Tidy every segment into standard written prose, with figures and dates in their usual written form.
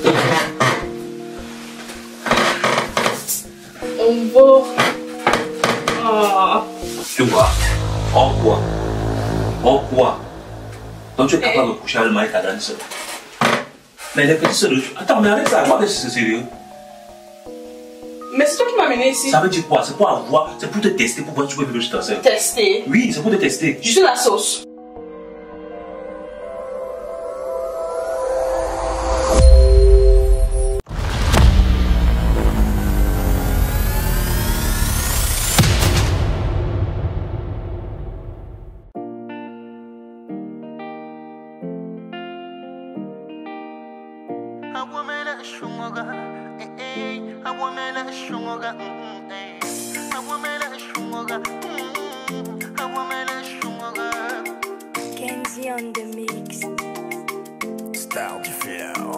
On va. Ah. Tu vois, en quoi? En quoi? Donc tu es capable de coucher avec ta grande soeur. Mais les petits soeurs, attends, mais arrête ça, moi c'est sérieux. Mais c'est toi qui m'as amené ici. Ça veut dire quoi? C'est pour avoir, c'est pour te tester, pour voir si tu peux vivre chez ta soeur. Tester? Oui, c'est pour te tester. Je suis la sauce. Kenzie on the mix. Style différent.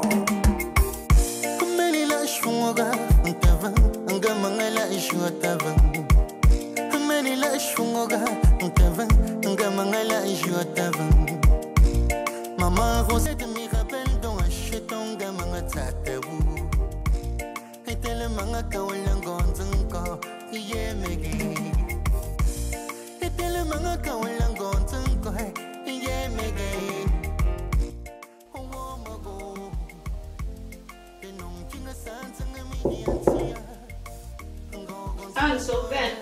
Maman, vous êtes mi rappelle dont acheton gamanga tatabou. Et tellement kawalangonzunko, yemegi. Et tellement kawalangonzunko, yemegi. Oh, mago. Et non, tu ne sens pas mi. Ah, Sauvin.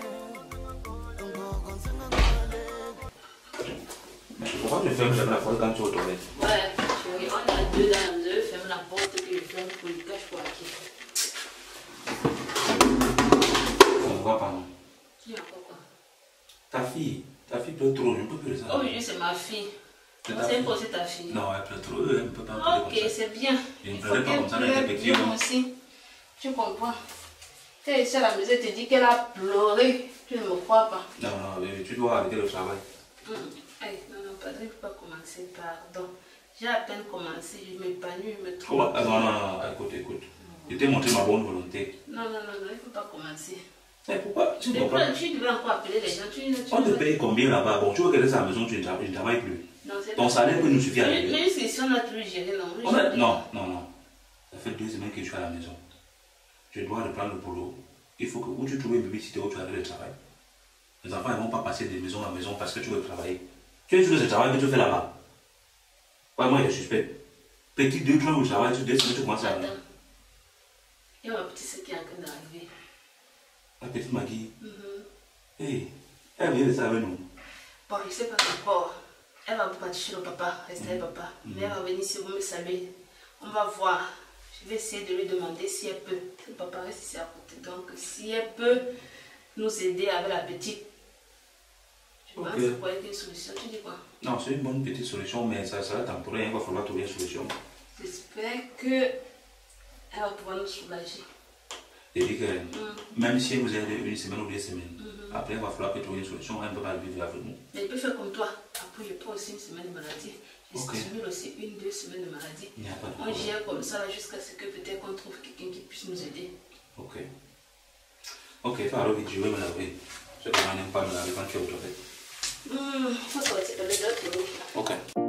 Pourquoi tu fermes jamais la porte quand tu es aux toilettes? Ouais, chérie, on a deux dans deux, ferme la porte que je ferme pour le cache pour qui. Pourquoi pardon? Qui a quoi? Ta fille pleure trop, je ne peux plus les Oh oui, c'est ma fille. C'est C'est ta fille. Non, elle pleure trop, elle ne peut pas pleurer Ok, comme ça. c'est bien. Je ne pleurais pas comme ça, elle était petite. Moi aussi. Tu comprends? Tu es ici à la maison, elle te dit qu'elle a pleuré. Tu ne me crois pas. Non, tu dois arrêter le travail. Non, pas de pas commencer, pardon. J'ai à peine commencé, je m'épanouis, je me trouve. Non, écoute. Je t'ai montré ma bonne volonté. Non, il ne faut pas commencer. Mais pourquoi? Tu comprends? Tu devrais encore appeler les gens. On te paye combien là-bas? Bon, tu veux rester à la maison, tu ne travailles plus. Non, ton salaire peut nous suffire à vivre. Mais si on a tout géré, non. Ça fait 2 semaines que je suis à la maison. Je dois reprendre le boulot. Il faut que où tu trouves une publicité où tu arrêtes le travail. Les enfants ne vont pas passer de maison à maison parce que tu veux travailler. Tu es sûr que ce travail que tu fais là-bas. Ouais, moi, je suis suspect. Petit 2 jours où je travaille, tu décides que tu commences à aller. Il y a ma petite sœur qui est en train d'arriver. La petite Maggie. Hey, elle vient de ça avec nous. Bon, je ne sais pas encore. Elle va partir chez le papa, rester avec papa. Mais elle va venir si vous me saluez. On va voir. Je vais essayer de lui demander si elle peut. Le papa reste ici à côté. Donc, si elle peut nous aider avec la petite. Je pense que pour une solution, tu dis quoi? Non, c'est une bonne petite solution, mais ça sera temporaire. Il va falloir trouver une solution. J'espère qu'elle va pouvoir nous soulager. Je dis que même si vous avez une semaine ou 2 semaines, après il va falloir que tu trouves une solution. Elle ne peut pas vivre avec nous. Mais il peut faire comme toi. Après, je prends aussi une semaine de maladie. Je simule aussi 1-2 semaines de maladie. On gère comme ça jusqu'à ce que peut-être qu'on trouve quelqu'un qui puisse nous aider. Ok, alors vite, je vais me laver. Je ne n'aime pas me laver quand tu es au toilette. Faut sortir de l'autre. Ok.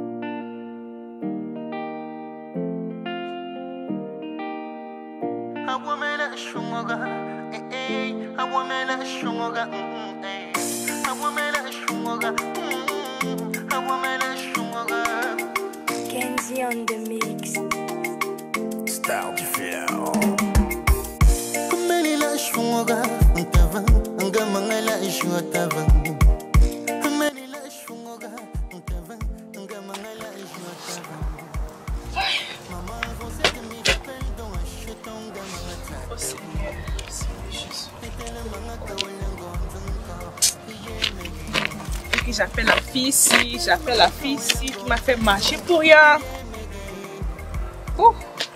Kenzie on the mix. Style différent. Oh Seigneur, Jésus. Et que j'appelle la fille ici, qui m'a fait marcher pour rien. Oh.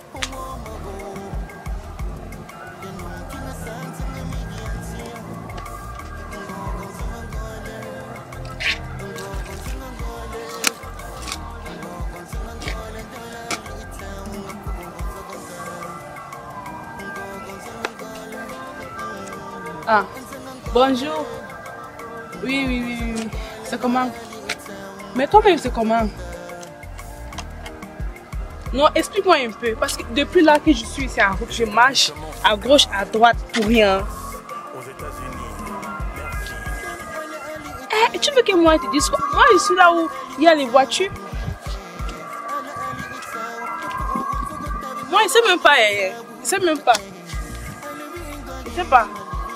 Ah, bonjour. Oui. C'est comment? Mais toi-même, c'est comment? Non, explique-moi un peu. Parce que depuis là que je suis ici en route, je marche à gauche, à droite pour rien. Eh, tu veux que moi te dise quoi? Moi, je suis là où il y a les voitures. Moi, il sait même pas. Il sait même pas. Il sait pas.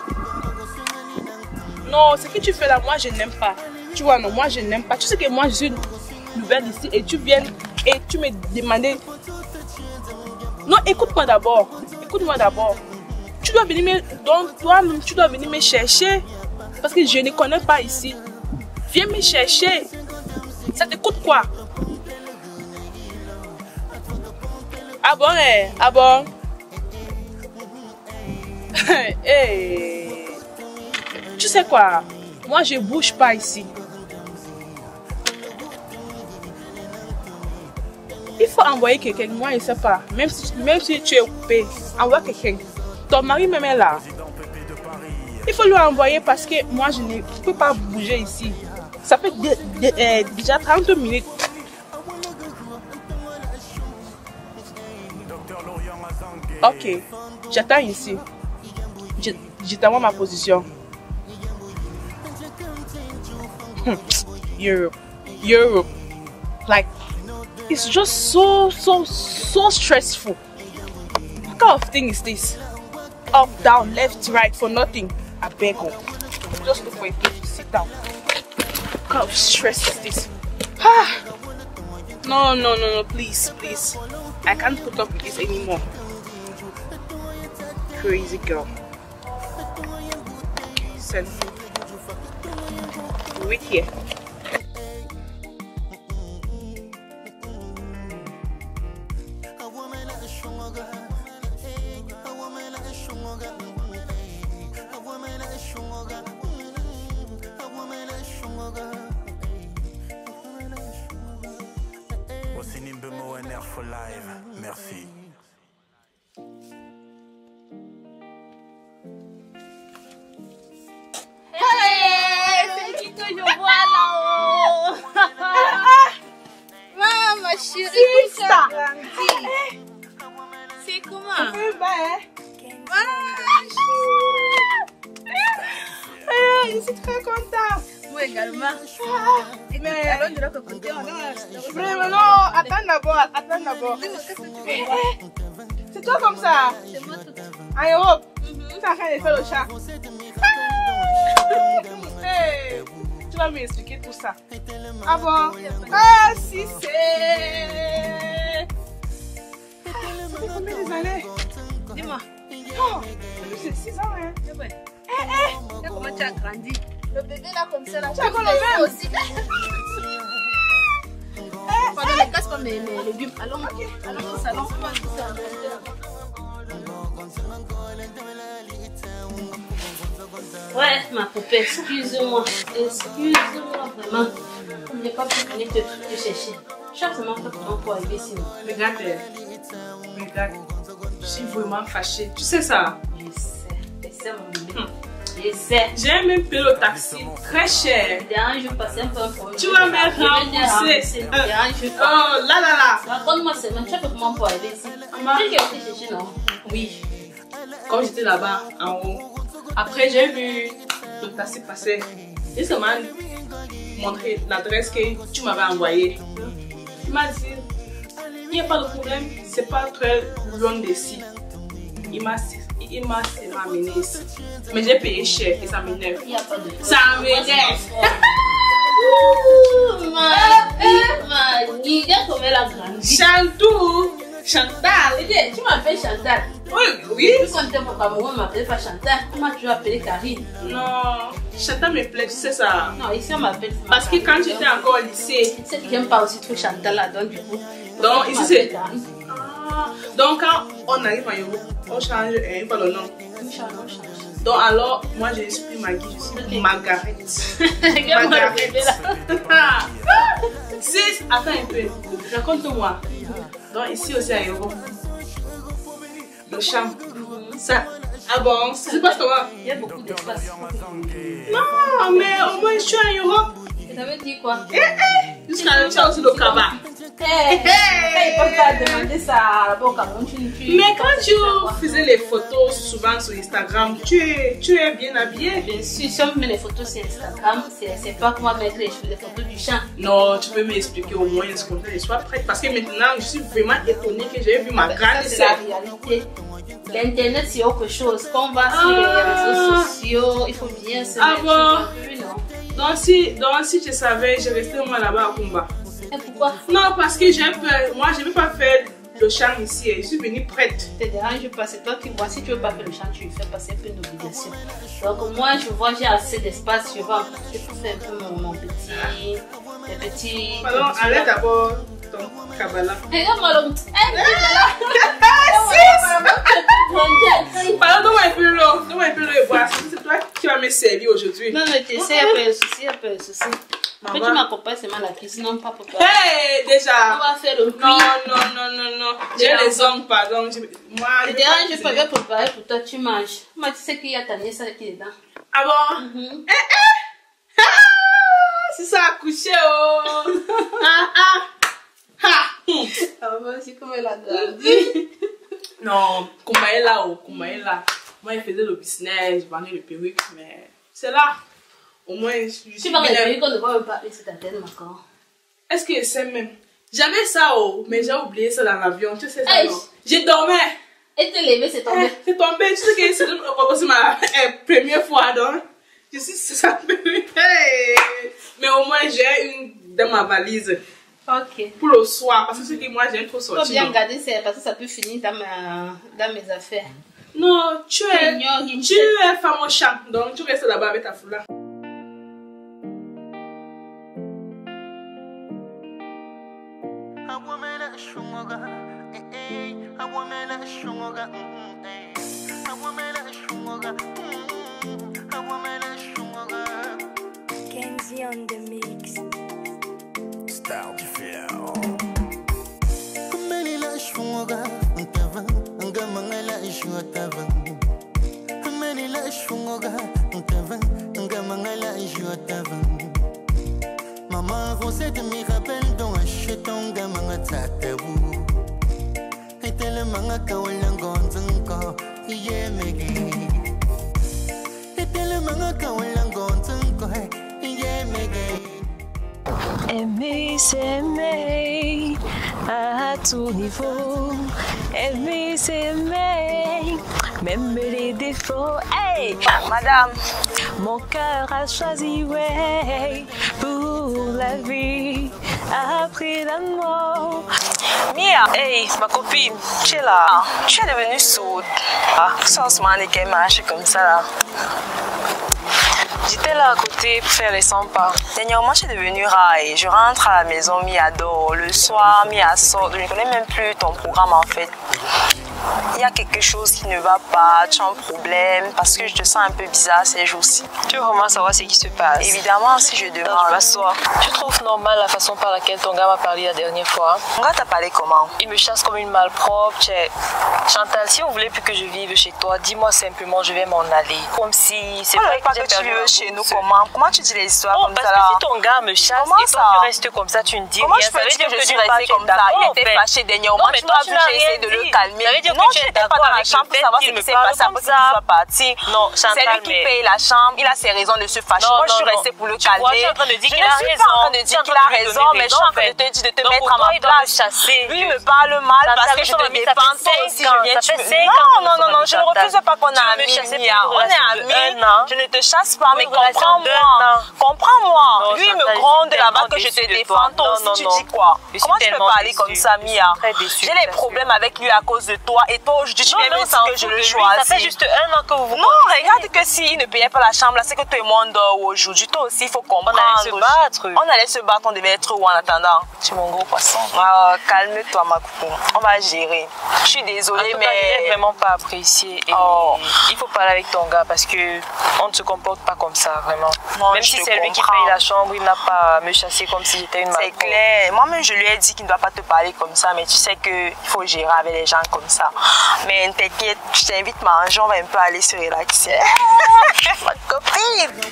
Non, ce que tu fais là, moi, je n'aime pas. Tu vois, non, moi, je n'aime pas. Tu sais que moi, je suis nouvelle ici et tu viens et tu me demandais. Non, écoute-moi d'abord. Écoute-moi d'abord. Tu dois venir me... Donc, toi-même, tu dois venir me chercher. Parce que je ne connais pas ici. Viens me chercher. Ça te coûte quoi? Ah bon, eh? Ah bon? Hey. Tu sais quoi? Moi, je bouge pas ici. Il faut envoyer quelqu'un. Moi, je ne sais pas. Même si tu es occupé, envoie quelqu'un. Ton mari même est là. Il faut lui envoyer parce que moi, je ne peux pas bouger ici. Ça fait déjà 30 minutes. Ok, j'attends ici. Je t'envoie ma position. Europe. Like, it's just so stressful. What kind of thing is this? Up, down, left, right for nothing. I beg you. Just look for a place to sit down. What kind of stress is this? Ah! No, please. I can't put up with this anymore. Crazy girl. Send. Wait here. For live, merci. Hey, c'est qui que je vois là-haut? Maman, chérie, c'est ça. C'est comment? Je suis très contente. Moi également. Mais alors, je dois te compter. vraiment, non, attends d'abord. C'est toi comme ça? C'est moi tout. En Europe? Tu es en train de faire le chat? Hey, tu vas m'expliquer tout ça. Ah bon? Ah, si c'est... Ça fait combien d'années? Dis-moi. Oh, c'est 6 ans, hein? Comment tu as grandi? Le bébé là comme ça là. Tu as encore le même aussi. Pendant les casses comme les légumes. Allons au salon. Ouais, ma poupée, excuse-moi vraiment. Je n'ai pas pu venir te chercher. Chaque semaine, on peut arriver ici. Regarde, je suis vraiment fâchée. Tu sais ça? Je sais mon bébé. Je sais. J'ai même payé le taxi très cher. Dernier jour, passer un peu un problème. Tu vas me rembourser. Oh là. Raconte-moi seulement, tu as fait comment pour arriver ici? Tu es été chercher, non? Oui. Quand j'étais là-bas, en haut. Après, j'ai vu le taxi passer. Et ça m'a montré l'adresse que tu m'avais envoyée. Il m'a dit, il n'y a pas de problème, c'est pas très loin d'ici. Il m'a amené ici. Mais j'ai payé cher et ça m'énerve. Il n'y a pas de Ça m'énerve. Regarde comment elle a grandi. Chantal. Tu m'appelles Chantal. Oui. Quand tu es au Cameroun, on ne m'appelle pas Chantal. Comment tu vas appeler Karine? Non, Chantal me plaît, tu sais ça. Non, ici on m'appelle. Parce que quand j'étais encore au lycée. Tu sais que j'aime pas aussi trop Chantal là, donc du coup. Donc ici c'est. Donc quand on arrive en Europe, on change pas le nom. Donc alors, moi je suis plus Maggie, je suis Margaret. Margaret. Attends un peu, raconte-moi. Donc ici aussi en Europe, le champ, ça, ah bon, c'est pas toi? Il y a beaucoup d'espace. Non, mais au moins je suis en Europe. Ça veut dire quoi? Jusqu'à le chat aussi le cabas. Ils peuvent pas demander ça là-bas au Cameroun. Mais quand tu faisais les photos souvent sur Instagram, tu es bien habillée. Bien sûr, si on met les photos sur Instagram, c'est pas comment mettre les photos du champ. Non, tu peux m'expliquer au moins ce qu'on fait, je sois prête. Parce que maintenant, je suis vraiment étonnée que j'ai vu ma grande C'est sœur. la réalité. L'internet c'est autre chose. Quand on va sur les réseaux sociaux, il faut bien se mettre en vue, non? Donc si tu savais, je restais au moins là-bas à Kumba. Et pourquoi? Non, parce que j'ai peur. Moi, je ne veux pas faire le chant ici. Je suis venue prête. Te dérange pas, c'est toi qui vois. Si tu veux pas faire le chant, tu fais passer un peu d'obligation. Donc moi, je vois, j'ai assez d'espace. Je vais en profiter pour faire un peu mon petit. Pardon, allez d'abord ton Kabbalah. Regarde-moi l'homme. Pardon, donne-moi un peu l'eau. Donne-moi un peu l'eau et boire. C'est toi qui vas me servir aujourd'hui. Non, non, tu sais, il n'y a pas de souci. Après, tu m'accompagnes seulement la cuisine, non pas pour toi. Hey, déjà. On va faire le prix. Non. J'ai les ongles, pardon. Moi, je ne peux pas préparer pour toi, tu manges. Moi, tu sais qu'il y a ta nièce qui est dedans. Ah bon? C'est ça, accouché, oh. Ah, voici comment elle a grandi. Non, Kumba est là, oh, Kumba est là. Moi, il faisait le business, je vendais le perruque, mais c'est là. Au moins, je suis. Tu parles de perruque, on ne va pas parler sur ta tête, encore. Est-ce que c'est même? J'avais ça, oh, mais j'ai oublié ça dans l'avion, tu sais ça, non? J'ai dormi. Et te lever, c'est tombé. C'est tombé, tu sais que c'est ma première fois, donc. Je suis ça. Hey. Mais au moins, j'ai une dans ma valise. Ok. Pour le soir, parce que c'est que moi, j'aime trop sortir. Il faut bien garder ça, parce que ça peut finir dans mes affaires. Non, tu es femme au champ, donc tu restes là-bas avec ta foulard. Kenzie on the mix. Style différent. Maman, você te me rappelle dans un cheton gamanga tatebu. Et tel manga kawalangonzunko, yemegi. Et tel manga kawalangonzunko, yemegi. Aimer, c'est aimer à tout niveau. Aimer, c'est aimer, même les défauts. Hey, madame, mon cœur a choisi, ouais, pour la vie, après la mort. Mia, hey, ma copine, tu es là. Tu es devenue sourde. Sans se demander qu'elle marche comme ça là. J'étais là à côté pour faire les 100 pas. Dernièrement, je suis devenue raille. Je rentre à la maison, Mia dort. Le soir, Mia sort. Je ne connais même plus ton programme en fait. Il y a quelque chose qui ne va pas, tu as un problème, parce que je te sens un peu bizarre ces jours-ci. Tu veux vraiment savoir ce qui se passe? Évidemment, si je demande. Assois. Tu trouves normal la façon par laquelle ton gars m'a parlé la dernière fois? Ton gars t'a parlé comment? Il me chasse comme une malpropre. Chantal, si on voulait plus que je vive chez toi, dis-moi simplement, je vais m'en aller. Comme si c'est vrai que j'ai perdu chez nous. Comment tu dis les histoires comme ça là? Parce que si ton gars me chasse et toi tu restes comme ça, tu ne dis rien. Comment je peux dire que je suis restée comme ça? Il était fâché dernièrement. Tu m'as vu, j'ai essayé de le calmer. Non, tu n'étais pas dans la chambre pour savoir ce qui s'est passé après qu'il soit parti. Non, Chantal, c'est lui qui paye la chambre, il a ses raisons de se fâcher. Moi, je suis restée pour le calmer. Je suis en train de dire qu'il a raison. Je ne suis pas en train de dire qu'il a raison, mais je suis en train de te dire de te mettre à ma place. Lui, il me parle mal parce que je te défends. Toi aussi, je viens. Non, je ne refuse pas qu'on a amis. On est amis. Je ne te chasse pas, mais comprends-moi. Comprends-moi. Lui, il me gronde là-bas que je te défends. Toi aussi, tu dis quoi? Comment tu peux parler comme ça, Mia? J'ai des problèmes avec lui à cause de toi. Et toi, aujourd'hui, tu viens me dire que je le choisis. Ça fait juste 1 an que vous vous Non, regarde que s'il ne payait pas la chambre, là, c'est que tout le monde dort aujourd'hui. Toi aussi, il faut comprendre. On allait se battre. On allait se battre, on devait être où en attendant? Tu es mon gros poisson. Calme-toi, ma copine. On va gérer. Je suis désolée, mais... Je n'ai vraiment pas apprécié. Et il faut parler avec ton gars parce que on ne se comporte pas comme ça, vraiment. Non, même si c'est lui qui paye la chambre, il n'a pas à me chasser comme si j'étais une malade. C'est clair. Moi-même, je lui ai dit qu'il ne doit pas te parler comme ça, mais tu sais qu'il faut gérer avec les gens comme ça. Mais t'inquiète, je t'invite à manger, on va un peu aller se relaxer. Ma copine!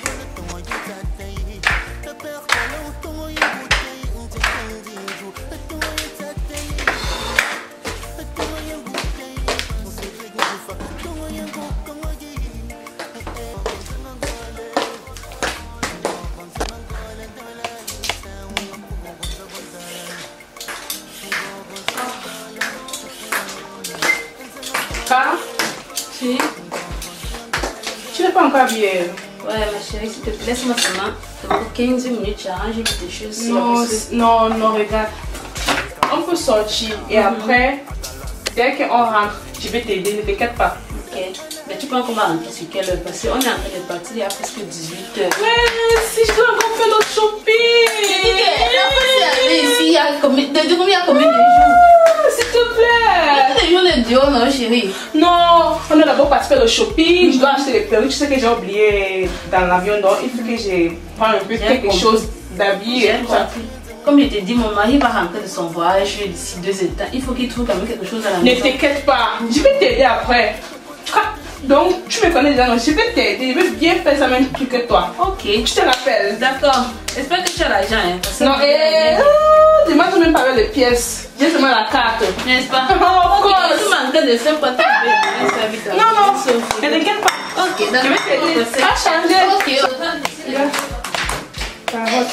Papa? Si. Tu n'es pas encore habillée? Ouais, ma chérie, s'il te plaît, laisse-moi seulement. Pour 15 minutes, j'arrange des choses. Non, regarde. On peut sortir et après, dès qu'on rentre, je vais t'aider, ne t'inquiète pas. Ok. Mais tu penses qu'on va rentrer sur quelle heure? Parce qu'on est en train de partir il y a presque 18 h. Ouais, si je dois encore faire le shopping. Ici, il y a combien de jours? S'il te plaît. Des jours de dehors, non, chérie? Non, on est d'abord parti faire le shopping. Je dois acheter les perruques. Tu sais que j'ai oublié dans l'avion, donc il faut que je prenne un peu quelque chose d'habillé. Comme je t'ai dit, mon mari va rentrer de son voyage d'ici 2 états. Il faut qu'il trouve quand même quelque chose à la maison. Ne t'inquiète pas, je vais t'aider après. Donc, tu me connais déjà, donc je vais t'aider. Je vais bien faire ça même plus que toi. Ok. Je te rappelle. D'accord. J'espère que tu as l'argent. Hein, non, dis-moi tout même pas avec les pièces. J'ai seulement la carte. N'est-ce pas? Oh, ok, tu m'entends de faire quoi? Non, ne t'inquiète pas. Ok, d'accord. Je vais t'aider. Pas changer. Ok, carotte.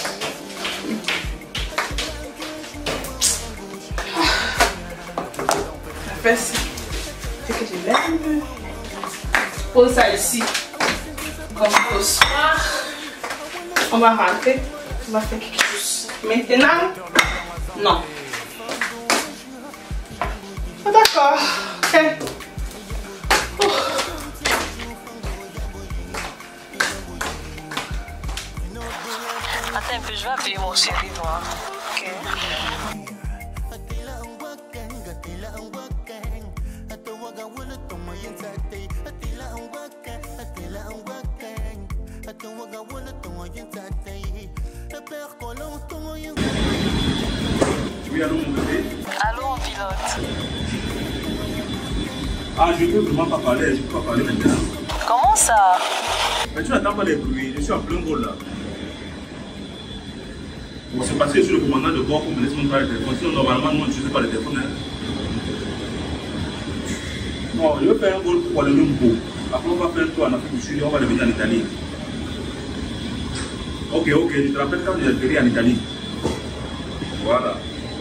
La fesse. C'est que je l'aime. Pose ça ici. Comme au soir. On va rentrer. On va faire quelque chose. Maintenant, non. Oh, d'accord. Ok. Attends un peu, je vais appeler mon chéri, moi. Ok. Oui, allô mon bébé? Allô, mon pilote. Ah, je ne peux vraiment pas parler, je ne peux pas parler maintenant. Comment ça? Mais tu n'attends pas les bruits, je suis en plein vol là. Bon, c'est parce que je suis le commandant de bord pour me laisser mon le téléphone. Sinon, normalement, moi, je ne sais pas le téléphone. Hein. Non, je vais faire un vol pour aller Lumbo. Après, on va faire un tour en Afrique du Sud et on va revenir en Italie. Ok, je te rappelle quand j'ai atterri en Italie. Voilà.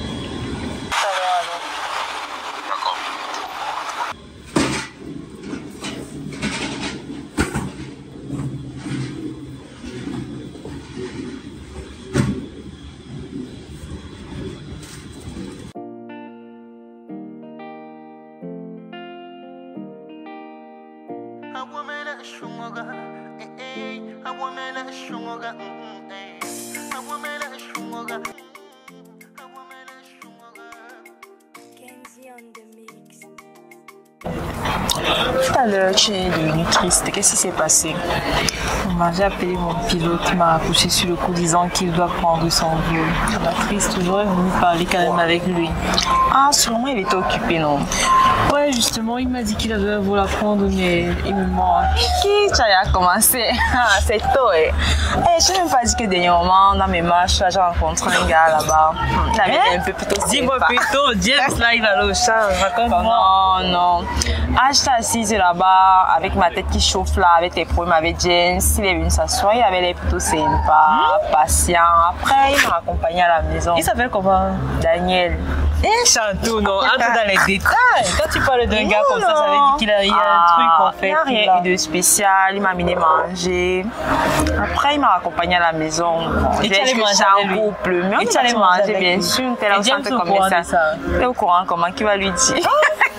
Tout à l'heure, tu es devenue triste. Qu'est-ce qui s'est passé? On m'avait appelé mon pilote, m'a accouché sur le coup disant qu'il doit prendre son vol. La triste, j'aurais voulu parler quand même avec lui. Ah, sûrement il était occupé, non? Ouais, justement, il m'a dit qu'il avait un vol à prendre, mais il me manque. Qui tu as commencé? Ah, c'est tôt, eh. Je n'ai même pas dit que dernièrement, dans mes marches, j'ai rencontré un gars là-bas. Il avait un peu plutôt sympa. Dis-moi plutôt, James, là, il va aller au champ, raconte-moi. Non. Ah, j'étais assise là-bas, avec ma tête qui chauffe là, avec les problèmes avec James. Il est venu s'asseoir, il avait l'air plutôt sympa, patient. Après, il m'a accompagné à la maison. Il s'appelle comment? Daniel. Chantou, non, entre dans les détails. Quand tu parles d'un gars comme ça veut dire qu'il y a un truc en fait. Il n'y a rien eu de spécial, il m'a amené manger. Après, il m'a accompagné à la maison. Et tu allais manger en couple. Mais on allait manger, bien sûr. T'es là, on comme ça. T'es au courant comment qu'il va lui dire?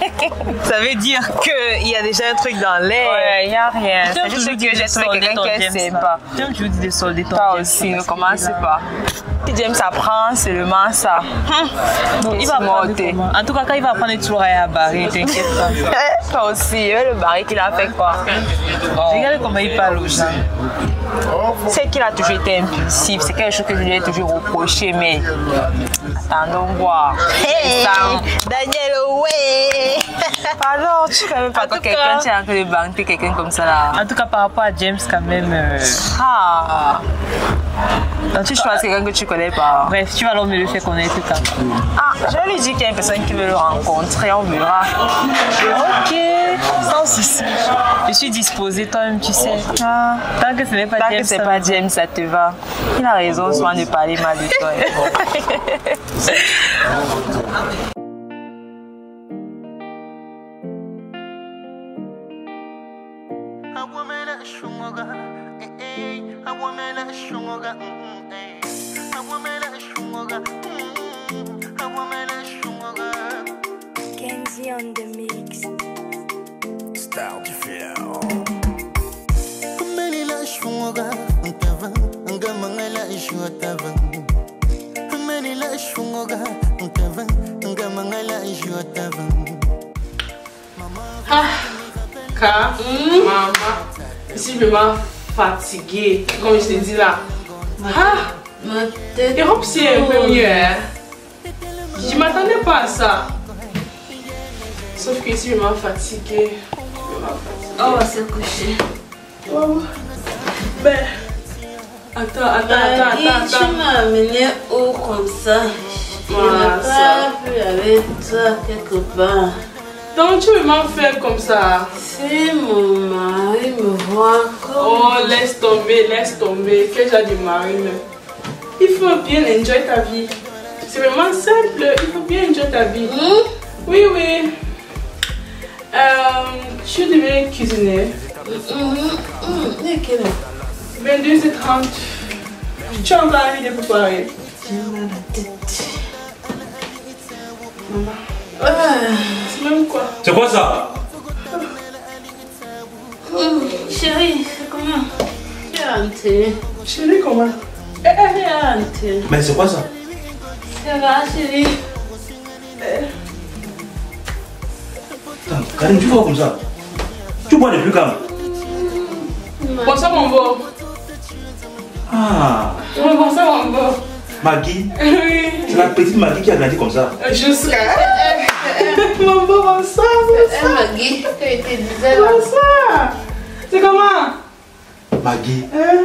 Ça veut dire qu'il y a déjà un truc dans l'air. Ouais, il n'y a rien. C'est juste que j'ai trouvé quelqu'un qui est sympa. Tu me dis de solder ton Toi aussi, ne commence pas. Si James apprend, c'est le man ça. Donc, il va apprendre comment? En tout cas, quand il va apprendre toujours à barrer, t'inquiète pas. Toi aussi, le barrer qu'il a fait quoi? Regarde comment il parle aux gens. C'est qu'il a toujours été impulsif, c'est quelque chose que je lui ai toujours reproché, mais attendons voir. Hey, Daniel, ouais. Alors, tu ne même pas quand quelqu'un tient en train de banquer quelqu'un comme ça là. En tout cas, par rapport à James, quand même. Ah. Donc, tu choisis quelqu'un que tu connais pas. Bref, tu vas alors me le faire connaître tout à l'heure. Ah, je vais lui dire qu'il y a une personne qui veut le rencontrer, on verra. Ok, sans souci. Je suis disposée, toi-même, tu sais. Ah. Tant que ce n'est pas James. Tant que c'est pas James, ça te va. Il a raison souvent de parler mal de toi. Kenzie on the mix. Star du film. Car, maman, je suis vraiment fatiguée, comme je t'ai dit là. Ma tête. Europe, c'est un peu mieux. Hein? Je ne m'attendais pas à ça. Sauf que je suis vraiment fatiguée. On va se coucher. Oh. Ben, attends. Tu m'as amené où comme ça? Je n'ai pas pu avec toi quelque part. Donc tu veux m'en faire comme ça? Si mon mari me voit comme... Oh, laisse tomber. Quel genre de mari même? Il faut bien enjoy ta vie. C'est vraiment simple, il faut bien enjoy ta vie. Oui. Je devais cuisiner. Quelle heure? 22h30. Tu as encore envie de préparer? J'ai mal à la tête. Maman. C'est même quoi? C'est quoi ça? Chérie, c'est comment? Tu es rentrée. Chérie, comment? Tu es rentrée. Mais c'est quoi ça? Ça va, chérie? Attends, Karine, tu vois comme ça? Tu bois des plus calmes. Bonsoir mon beau. Ah, Bonsoir mon beau. Maggie. Oui. C'est la petite Maggie qui a grandi comme ça. Jusqu'à... Mon beau, bonsoir. Maggie, tu étais disais là. Bonsoir. C'est comment? Maggie.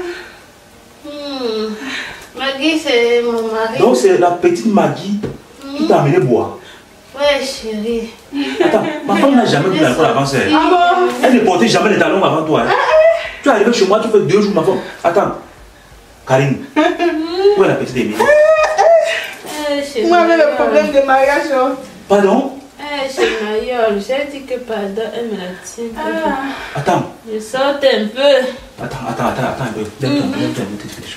Maggie, c'est mon mari. Donc c'est la petite Maggie qui t'a amené boire. Ouais, chérie. Attends, ma femme n'a jamais bu l'alcool avant ça. Ah bon? Elle ne portait jamais les talons avant toi. Hein. Tu es arrivé chez moi, tu fais 2 jours, ma femme. Attends, Karine, où est la petite Émilie? Chérie. Moi, avec le problème de mariage. Pardon? Chez Mayol, j'ai dit que pardon, elle me la tient. Attends. Je saute un peu. Attends un peu. Lève-toi,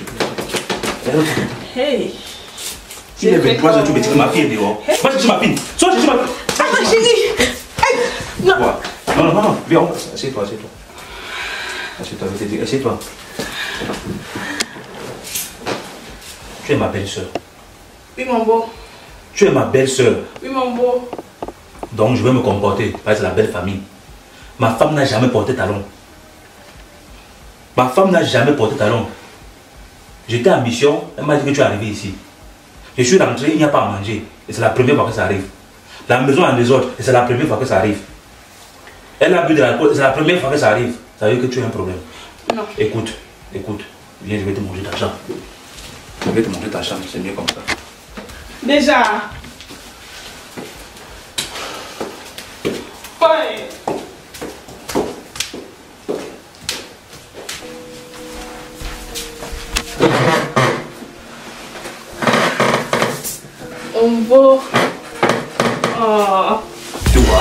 Hey. Il est 23h, tu me dis que ma fille est dehors. Va chercher ma fille. Sors chercher ma fille. Attends, chérie. Non. Non. Viens, assieds-toi. Assieds-toi. Tu es ma belle-sœur. Oui, mon beau. Tu es ma belle-sœur. Oui, mon beau. Donc je vais me comporter. Parce que c'est la belle famille. Ma femme n'a jamais porté talon. J'étais en mission. Elle m'a dit que tu es arrivé ici. Je suis rentré, il n'y a pas à manger. Et c'est la première fois que ça arrive. La maison est en désordre. Et c'est la première fois que ça arrive. Elle a bu de l'alcool. C'est la première fois que ça arrive. Ça veut dire que tu as un problème. Non. Écoute. Viens, je vais te montrer ta chambre. C'est mieux comme ça. Déjà. Ouais. On beau. Oh. Tu vois?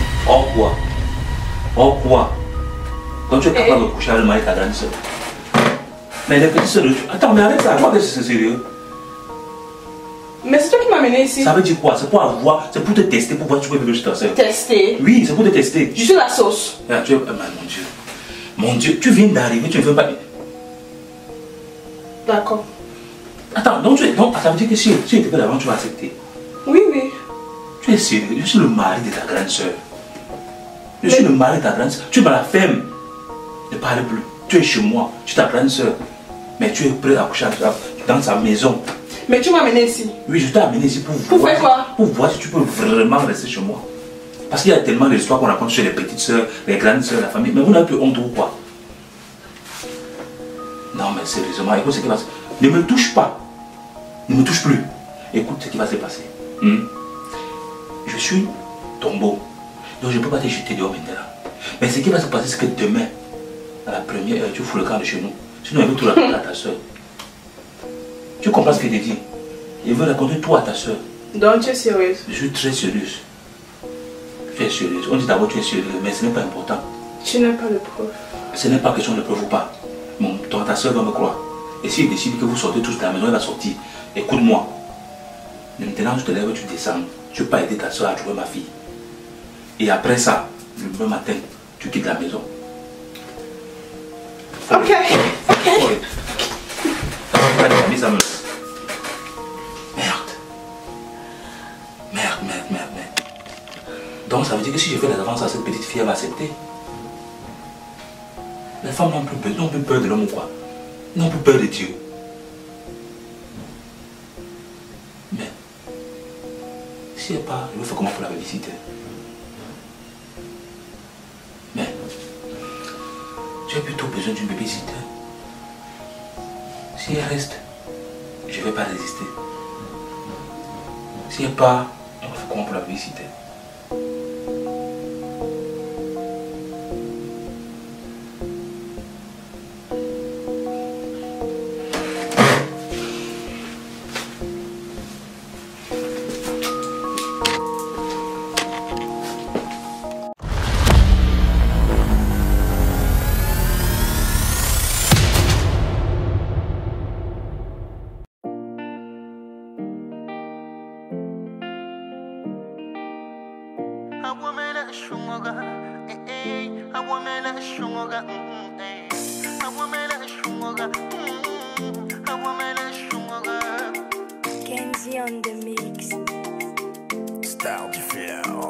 En quoi? Quand tu es capable de coucher avec le mari de ta grande soeur. Mais les petites soeurs, attends, mais arrête ça, quoi que c'est sérieux? Mais c'est toi qui m'as amené ici. Ça veut dire quoi? C'est pour avoir, c'est pour te tester, pour voir si tu peux vivre chez ta soeur. Tester? Oui, c'est pour te tester. Je suis la sauce. Ah, mon Dieu, tu viens d'arriver, tu ne veux pas. D'accord. Attends, ça veut dire que si tu étais d'avant, tu vas accepter. Oui. Tu es sérieux? Je suis le mari de ta grande soeur. Je suis le mari de ta grande soeur. Tu me la fermes. Ne parle plus. Tu es chez moi, tu es ta grande soeur. Mais tu es prêt à coucher dans sa maison. Mais tu m'as amené ici. Oui, je t'ai amené ici pour voir. Pour faire quoi? Pour voir si tu peux vraiment rester chez moi. Parce qu'il y a tellement d'histoires qu'on raconte chez les petites soeurs, les grandes soeurs, la famille. Mais vous n'avez plus honte ou quoi? Non, mais sérieusement, écoute ce qui va se passer. Ne me touche pas. Ne me touche plus. Écoute ce qui va se passer. Je suis tombeau. Donc je ne peux pas te jeter dehors maintenant. Mais ce qui va se passer, c'est que demain, à la première heure, tu fous le camp de chez nous. Sinon, elle veut tout raconter à ta soeur. Tu comprends ce que je te dis? Il veut raconter tout à ta soeur. Donc tu es sérieuse? Je suis très sérieuse. Tu es sérieuse. On dit d'abord tu es sérieuse, mais ce n'est pas important. Tu n'as pas le preuve. Ce n'est pas question de preuve ou pas. Bon, ta soeur va me croire. Et s'il décide que vous sortez tous de la maison, elle va sortir. Écoute-moi. Maintenant, tu te lèves, tu descends. Tu ne peux pas aider ta soeur à trouver ma fille. Et après ça, le lendemain matin, tu quittes la maison. Ok. Merde. Donc ça veut dire que si je fais des avances à cette petite fille, elle va accepter. Les femmes n'ont plus peur de l'homme ou quoi? N'ont plus peur de Dieu. Mais si elle part, je vais faire comment pour la visiter? Mais tu as plutôt besoin d'une babysitter. Si elle reste, je ne vais pas résister. Si elle part, on va faire comment pour la visiter? Kenzie on the mix. Star différent.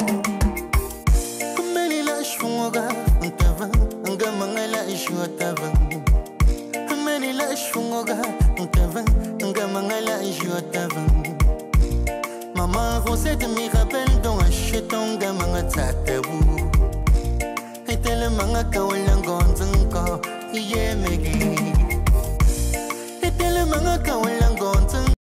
Maman Rosette me rappelle dans un cheton gamanga tatabou. Et tellement kawalangonzanko yemegi. Et tellement kawalangonzanko